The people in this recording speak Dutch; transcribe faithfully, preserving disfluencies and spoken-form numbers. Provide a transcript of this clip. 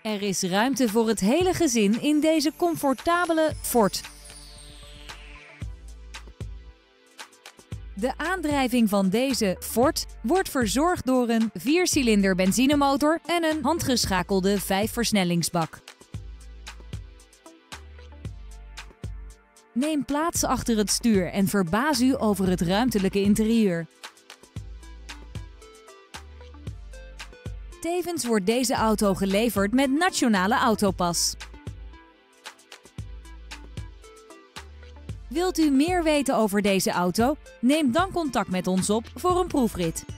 Er is ruimte voor het hele gezin in deze comfortabele Ford. De aandrijving van deze Ford wordt verzorgd door een viercilinder benzinemotor en een handgeschakelde vijfversnellingsbak. Neem plaats achter het stuur en verbaas u over het ruimtelijke interieur. Tevens wordt deze auto geleverd met Nationale Autopas. Wilt u meer weten over deze auto? Neem dan contact met ons op voor een proefrit.